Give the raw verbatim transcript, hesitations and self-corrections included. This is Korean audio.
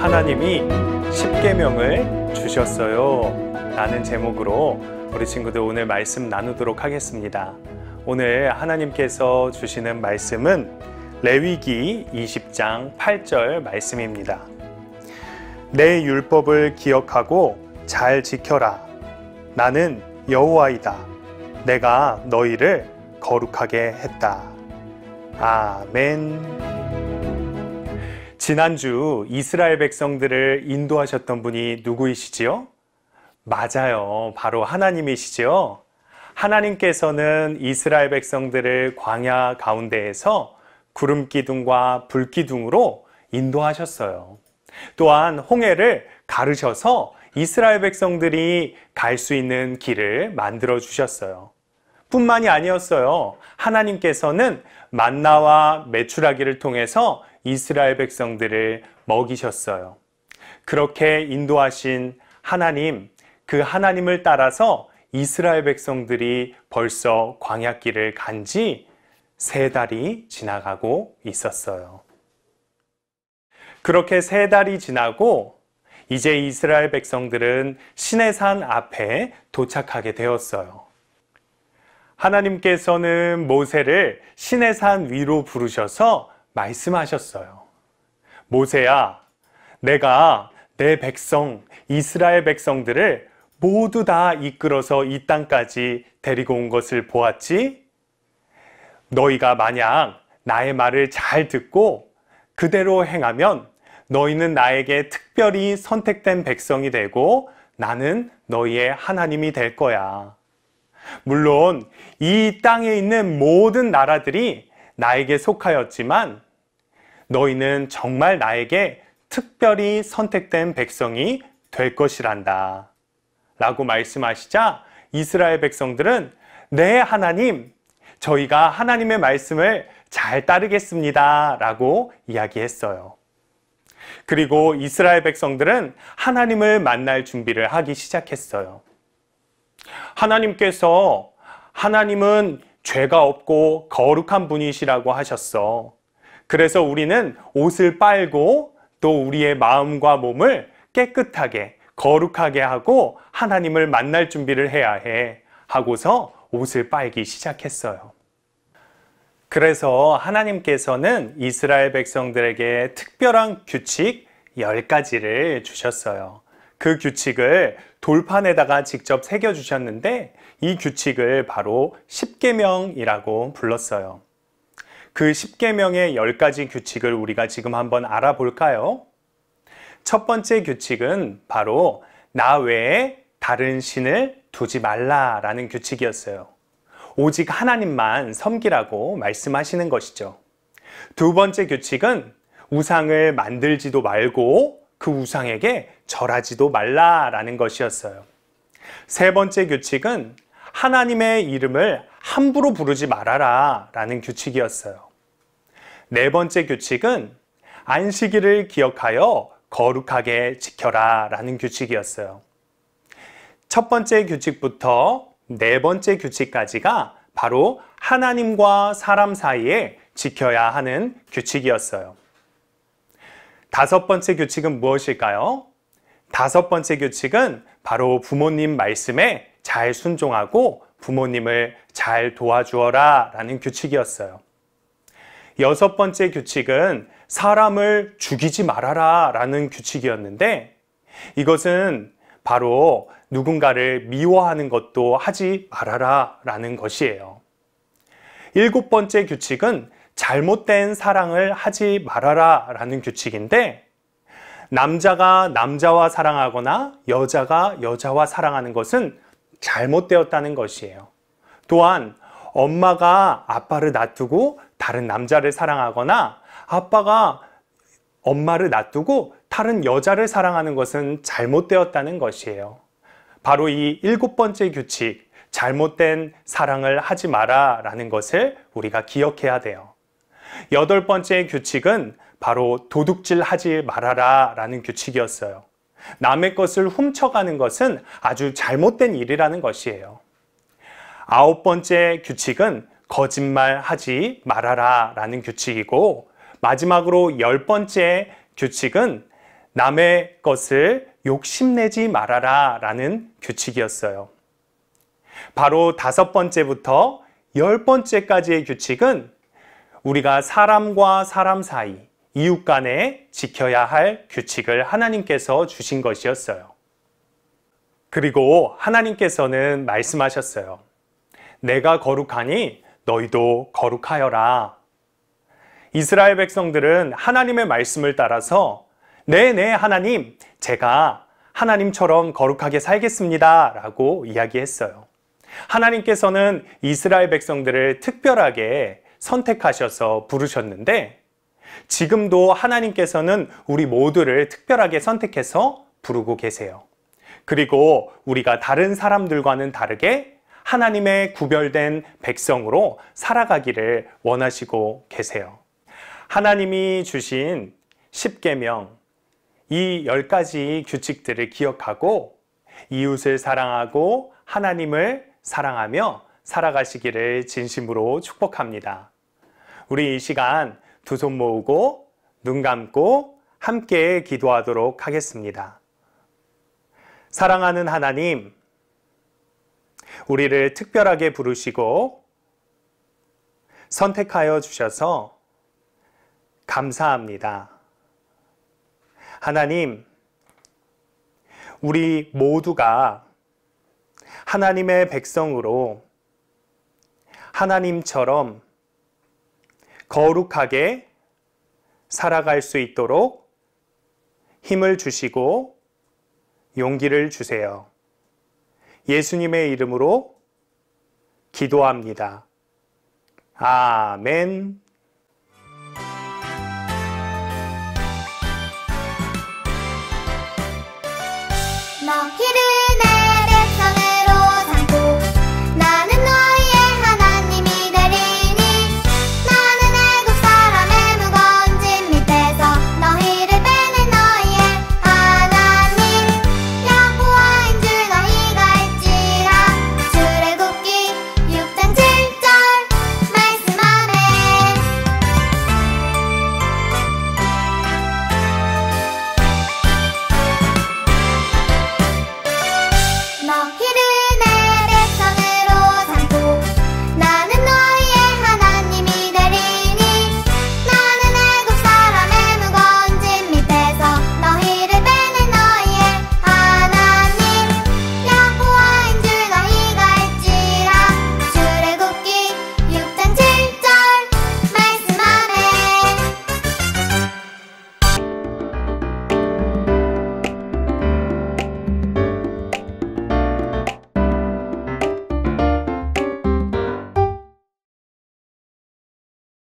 하나님이 십계명을 주셨어요 라는 제목으로 우리 친구들 오늘 말씀 나누도록 하겠습니다. 오늘 하나님께서 주시는 말씀은 레위기 이십 장 팔 절 말씀입니다. 내 율법을 기억하고 잘 지켜라. 나는 여호와이다. 내가 너희를 거룩하게 했다. 아멘. 지난주 이스라엘 백성들을 인도하셨던 분이 누구이시지요? 맞아요. 바로 하나님이시지요. 하나님께서는 이스라엘 백성들을 광야 가운데에서 구름 기둥과 불 기둥으로 인도하셨어요. 또한 홍해를 가르셔서 이스라엘 백성들이 갈 수 있는 길을 만들어 주셨어요. 뿐만이 아니었어요. 하나님께서는 만나와 메추라기를 통해서 이스라엘 백성들을 먹이셨어요. 그렇게 인도하신 하나님, 그 하나님을 따라서 이스라엘 백성들이 벌써 광야길을 간 지 세 달이 지나가고 있었어요. 그렇게 세 달이 지나고 이제 이스라엘 백성들은 시내산 앞에 도착하게 되었어요. 하나님께서는 모세를 시내산 위로 부르셔서 말씀하셨어요. 모세야, 내가 내 백성, 이스라엘 백성들을 모두 다 이끌어서 이 땅까지 데리고 온 것을 보았지? 너희가 만약 나의 말을 잘 듣고 그대로 행하면 너희는 나에게 특별히 선택된 백성이 되고 나는 너희의 하나님이 될 거야. 물론 이 땅에 있는 모든 나라들이 나에게 속하였지만 너희는 정말 나에게 특별히 선택된 백성이 될 것이란다. 라고 말씀하시자 이스라엘 백성들은 네, 하나님, 저희가 하나님의 말씀을 잘 따르겠습니다. 라고 이야기했어요. 그리고 이스라엘 백성들은 하나님을 만날 준비를 하기 시작했어요. 하나님께서 하나님은 죄가 없고 거룩한 분이시라고 하셨어. 그래서 우리는 옷을 빨고 또 우리의 마음과 몸을 깨끗하게 거룩하게 하고 하나님을 만날 준비를 해야 해 하고서 옷을 빨기 시작했어요. 그래서 하나님께서는 이스라엘 백성들에게 특별한 규칙 열 가지를 주셨어요. 그 규칙을 돌판에다가 직접 새겨주셨는데 이 규칙을 바로 십계명이라고 불렀어요. 그 십계명의 열 가지 규칙을 우리가 지금 한번 알아볼까요? 첫 번째 규칙은 바로 나 외에 다른 신을 두지 말라라는 규칙이었어요. 오직 하나님만 섬기라고 말씀하시는 것이죠. 두 번째 규칙은 우상을 만들지도 말고 그 우상에게 절하지도 말라라는 것이었어요. 세 번째 규칙은 하나님의 이름을 함부로 부르지 말아라 라는 규칙이었어요. 네 번째 규칙은 안식일을 기억하여 거룩하게 지켜라 라는 규칙이었어요. 첫 번째 규칙부터 네 번째 규칙까지가 바로 하나님과 사람 사이에 지켜야 하는 규칙이었어요. 다섯 번째 규칙은 무엇일까요? 다섯 번째 규칙은 바로 부모님 말씀에 잘 순종하고 부모님을 잘 도와주어라 라는 규칙이었어요. 여섯 번째 규칙은 사람을 죽이지 말아라 라는 규칙이었는데 이것은 바로 누군가를 미워하는 것도 하지 말아라 라는 것이에요. 일곱 번째 규칙은 잘못된 사랑을 하지 말아라 라는 규칙인데 남자가 남자와 사랑하거나 여자가 여자와 사랑하는 것은 잘못되었다는 것이에요. 또한 엄마가 아빠를 놔두고 다른 남자를 사랑하거나 아빠가 엄마를 놔두고 다른 여자를 사랑하는 것은 잘못되었다는 것이에요. 바로 이 일곱 번째 규칙, 잘못된 사랑을 하지 마라 라는 것을 우리가 기억해야 돼요. 여덟 번째 규칙은 바로 도둑질 하지 말아라 라는 규칙이었어요. 남의 것을 훔쳐가는 것은 아주 잘못된 일이라는 것이에요. 아홉 번째 규칙은 거짓말하지 말아라 라는 규칙이고 마지막으로 열 번째 규칙은 남의 것을 욕심내지 말아라 라는 규칙이었어요. 바로 다섯 번째부터 열 번째까지의 규칙은 우리가 사람과 사람 사이, 이웃 간에 지켜야 할 규칙을 하나님께서 주신 것이었어요. 그리고 하나님께서는 말씀하셨어요. 내가 거룩하니 너희도 거룩하여라. 이스라엘 백성들은 하나님의 말씀을 따라서 네네 하나님, 제가 하나님처럼 거룩하게 살겠습니다 라고 이야기했어요. 하나님께서는 이스라엘 백성들을 특별하게 선택하셔서 부르셨는데 지금도 하나님께서는 우리 모두를 특별하게 선택해서 부르고 계세요. 그리고 우리가 다른 사람들과는 다르게 하나님의 구별된 백성으로 살아가기를 원하시고 계세요. 하나님이 주신 십계명, 이 열 가지 규칙들을 기억하고 이웃을 사랑하고 하나님을 사랑하며 살아가시기를 진심으로 축복합니다. 우리 이 시간 두 손 모으고 눈 감고 함께 기도하도록 하겠습니다. 사랑하는 하나님, 우리를 특별하게 부르시고 선택하여 주셔서 감사합니다. 하나님, 우리 모두가 하나님의 백성으로 하나님처럼 거룩하게 살아갈 수 있도록 힘을 주시고 용기를 주세요. 예수님의 이름으로 기도합니다. 아멘.